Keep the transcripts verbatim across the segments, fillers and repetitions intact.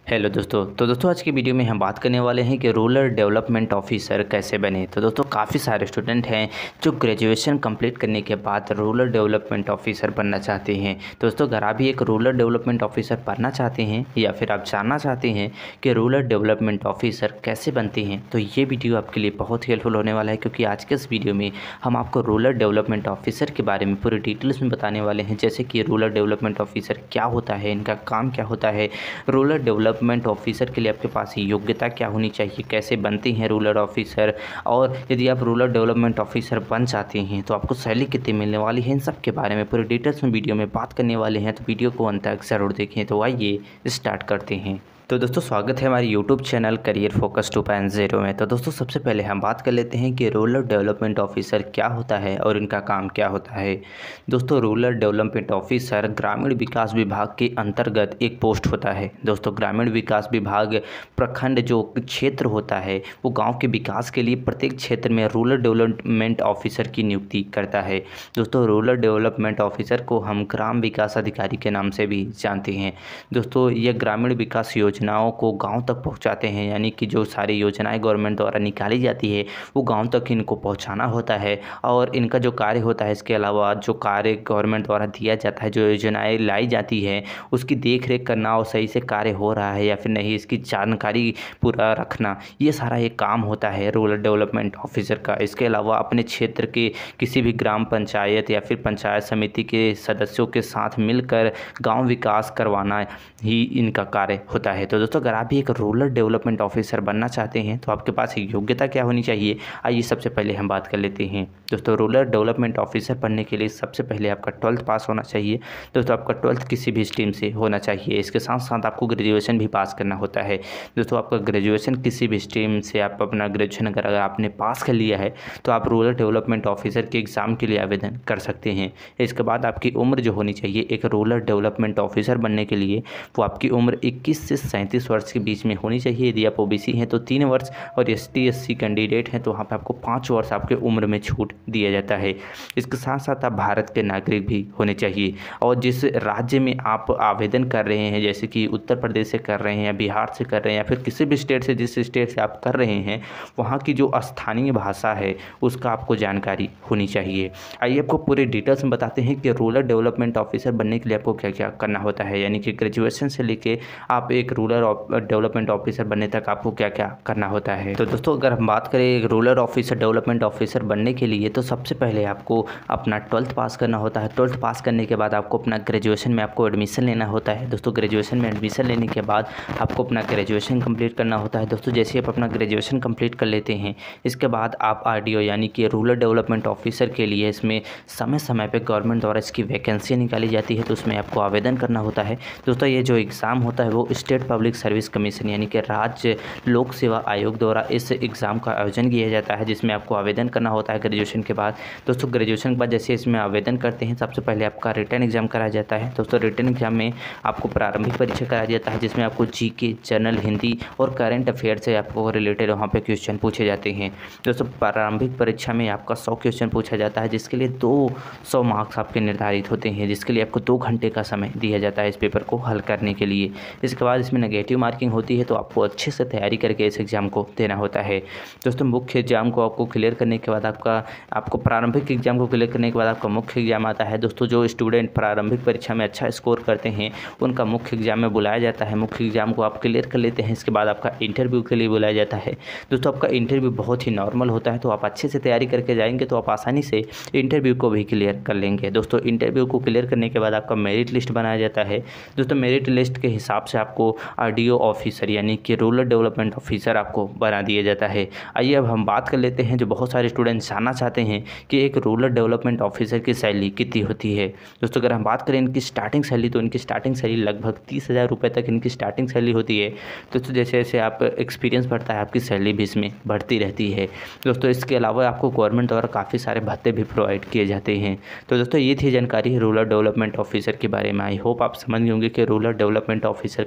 Hello दोस्तों। तो दोस्तों आज की वीडियो में हम बात करने वाले हैं कि रूरल डेवलपमेंट ऑफिसर कैसे बने। तो दोस्तों काफ़ी सारे स्टूडेंट हैं जो ग्रेजुएशन कंप्लीट करने के बाद रूरल डेवलपमेंट ऑफिसर बनना चाहते हैं। तो दोस्तों अगर आप भी एक रूरल डेवलपमेंट ऑफिसर बनना चाहते हैं या फिर आप जानना चाहते हैं कि रूरल डेवलपमेंट ऑफिसर कैसे बनते हैं तो ये वीडियो आपके लिए बहुत ही हेल्पफुल होने वाला है, क्योंकि आज के इस वीडियो में हम आपको रूरल डेवलपमेंट ऑफिसर के बारे में पूरी डिटेल्स में बताने वाले हैं। जैसे कि रूरल डेवलपमेंट ऑफिसर क्या होता है, इनका काम क्या होता है, रूरल डेवलपमेंट ऑफिसर के लिए आपके पास योग्यता क्या होनी चाहिए, कैसे बनते हैं रूरल ऑफिसर, और यदि आप रूरल डेवलपमेंट ऑफिसर बन जाते हैं तो आपको सैलरी कितनी मिलने वाली है, इन सब के बारे में पूरी डिटेल्स में वीडियो में बात करने वाले हैं। तो वीडियो को अंत तक ज़रूर देखें। तो आइए स्टार्ट करते हैं। तो दोस्तों स्वागत है हमारे YouTube channel career focus two point zero में। तो दोस्तों सबसे पहले हम बात कर लेते हैं कि रूरल डेवलपमेंट ऑफिसर क्या होता है और इनका काम क्या होता है। दोस्तों रूरल डेवलपमेंट ऑफिसर ग्रामीण विकास विभाग के अंतर्गत एक पोस्ट होता है। दोस्तों ग्रामीण विकास विभाग प्रखंड जो क्षेत्र होता है वो गाँव के विकास के लिए प्रत्येक क्षेत्र में रूरल डेवलपमेंट ऑफिसर की नियुक्ति करता है। दोस्तों रूरल डेवलपमेंट ऑफिसर को हम ग्राम विकास अधिकारी के नाम से भी जानते हैं। दोस्तों ये ग्रामीण विकास योजनाओं को गांव तक पहुंचाते हैं, यानी कि जो सारी योजनाएं गवर्नमेंट द्वारा निकाली जाती है वो गांव तक इनको पहुंचाना होता है। और इनका जो कार्य होता है, इसके अलावा जो कार्य गवर्नमेंट द्वारा दिया जाता है, जो योजनाएं लाई जाती है उसकी देख रेख करना और सही से कार्य हो रहा है या फिर नहीं इसकी जानकारी पूरा रखना, ये सारा एक काम होता है रूरल डेवलपमेंट ऑफिसर का। इसके अलावा अपने क्षेत्र के किसी भी ग्राम पंचायत या फिर पंचायत समिति के सदस्यों के साथ मिलकर गाँव विकास करवाना ही इनका कार्य होता है। तो दोस्तों अगर आप भी एक रूरल डेवलपमेंट ऑफिसर बनना चाहते हैं तो आपके पास योग्यता क्या होनी चाहिए, आइए सबसे पहले हम बात कर लेते हैं। दोस्तों रूरल डेवलपमेंट ऑफिसर बनने के लिए सबसे पहले आपका ट्वेल्थ पास होना चाहिए। दोस्तों आपका ट्वेल्थ किसी भी स्ट्रीम से होना चाहिए। इसके साथ साथ आपको ग्रेजुएशन भी पास करना होता है। दोस्तों आपका ग्रेजुएशन किसी भी स्ट्रीम से आप अपना ग्रेजुएशन अगर अगर आपने पास कर लिया है तो आप रूरल डेवलपमेंट ऑफिसर के एग्ज़ाम के लिए आवेदन कर सकते हैं। इसके बाद आपकी उम्र जो होनी चाहिए एक रूरल डेवलपमेंट ऑफिसर बनने के लिए, वो आपकी उम्र इक्कीस से सैंतीस वर्ष के बीच में होनी चाहिए। यदि आप ओबीसी हैं तो तीन वर्ष, और S T S C candidate हैं तो वहाँ पे आपको पाँच वर्ष आपके उम्र में छूट दिया जाता है। इसके साथ साथ आप भारत के नागरिक भी होने चाहिए, और जिस राज्य में आप आवेदन कर रहे हैं, जैसे कि उत्तर प्रदेश से कर रहे हैं या बिहार से कर रहे हैं या फिर किसी भी स्टेट से, जिस स्टेट से आप कर रहे हैं वहाँ की जो स्थानीय भाषा है उसका आपको जानकारी होनी चाहिए। आइए आपको पूरे डिटेल्स में बताते हैं कि रूरल डेवलपमेंट ऑफिसर बनने के लिए आपको क्या क्या करना होता है, यानी कि ग्रेजुएशन से लेके आप एक रूरल डेवलपमेंट ऑफिसर बनने तक आपको क्या क्या करना होता है। तो दोस्तों अगर हम बात करें एक रूरल ऑफिसर डेवलपमेंट ऑफिसर बनने के लिए तो सबसे पहले आपको अपना ट्वेल्थ पास करना होता है। ट्वेल्थ पास करने के बाद आपको अपना ग्रेजुएशन में आपको एडमिशन लेना होता है। दोस्तों ग्रेजुएशन में एडमिशन लेने के बाद आपको अपना ग्रेजुएशन कंप्लीट करना होता है। दोस्तों जैसे आप अपना ग्रेजुएशन कंप्लीट कर लेते हैं इसके बाद आप आरडीओ यानी कि रूरल डेवलपमेंट ऑफिसर के लिए इसमें समय समय पर गवर्नमेंट द्वारा इसकी वैकेंसी निकाली जाती है, तो उसमें आपको आवेदन करना होता है। दोस्तों ये जो एग्ज़ाम होता है वो स्टेट पब्लिक सर्विस कमीशन यानी कि राज्य लोक सेवा आयोग द्वारा इस एग्ज़ाम का आयोजन किया जाता है, जिसमें आपको आवेदन करना होता है ग्रेजुएशन के बाद। दोस्तों ग्रेजुएशन के बाद जैसे इसमें आवेदन करते हैं सबसे पहले आपका रिटन एग्जाम कराया जाता है। दोस्तों रिटन एग्जाम में आपको प्रारंभिक परीक्षा कराया जाता है, जिसमें आपको जीके, जनरल, हिंदी और करंट अफेयर से आपको रिलेटेड वहाँ पे क्वेश्चन पूछे जाते हैं। दोस्तों प्रारंभिक परीक्षा में आपका सौ क्वेश्चन पूछा जाता है, जिसके लिए दो सौ मार्क्स आपके निर्धारित होते हैं, जिसके लिए आपको दो घंटे का समय दिया जाता है इस पेपर को हल करने के लिए। इसके बाद इसमें नेगेटिव मार्किंग होती है, तो आपको अच्छे से तैयारी करके इस एग्ज़ाम को देना होता है। दोस्तों मुख्य एग्जाम को आपको क्लियर करने के बाद आपका आपको प्रारंभिक एग्जाम को क्लियर करने के बाद आपका मुख्य एग्जाम आता है। दोस्तों जो स्टूडेंट प्रारंभिक परीक्षा में अच्छा स्कोर करते हैं उनका मुख्य एग्जाम में बुलाया जाता है। मुख्य एग्जाम को आप क्लियर कर लेते हैं, इसके बाद आपका इंटरव्यू के लिए बुलाया जाता है। दोस्तों आपका इंटरव्यू बहुत ही नॉर्मल होता है, तो आप अच्छे से तैयारी करके जाएंगे तो आप आसानी से इंटरव्यू को भी क्लियर कर लेंगे। दोस्तों इंटरव्यू को क्लियर करने के बाद आपका मेरिट लिस्ट बनाया जाता है। दोस्तों मेरिट लिस्ट के हिसाब से आपको आरडीओ ऑफिसर यानी कि रूरल डेवलपमेंट ऑफिसर आपको बना दिया जाता है। आइए अब हम बात कर लेते हैं, जो बहुत सारे स्टूडेंट्स जानना चाहते हैं कि एक रूरल डेवलपमेंट ऑफिसर की सैलरी कितनी होती है। दोस्तों अगर हम बात करें इनकी स्टार्टिंग सैलरी तो इनकी स्टार्टिंग सैलरी लगभग तीस हज़ार रुपये तक इनकी स्टार्टिंग सैलरी होती है। दोस्तों जैसे जैसे आप एक्सपीरियंस बढ़ता है आपकी सैलरी भी इसमें बढ़ती रहती है। दोस्तों इसके अलावा आपको गवर्नमेंट द्वारा काफ़ी सारे भत्ते भी प्रोवाइड किए जाते हैं। तो दोस्तों ये थी जानकारी रूरल डेवलपमेंट ऑफिसर के बारे में। आई होप आप समझ गए होंगे कि रूरल डेवलपमेंट ऑफिसर कैसे बनते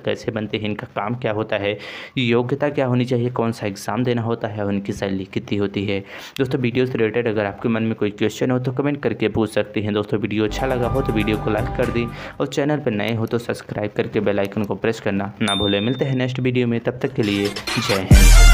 जानते हैं इनका काम क्या होता है, योग्यता क्या होनी चाहिए, कौन सा एग्ज़ाम देना होता है, उनकी सैलरी कितनी होती है। दोस्तों वीडियो से रिलेटेड अगर आपके मन में कोई क्वेश्चन हो तो कमेंट करके पूछ सकते हैं। दोस्तों वीडियो अच्छा लगा हो तो वीडियो को लाइक कर दें और चैनल पर नए हो तो सब्सक्राइब करके बेल आइकन को प्रेस करना ना भूलें। मिलते हैं नेक्स्ट वीडियो में, तब तक के लिए जय हिंद।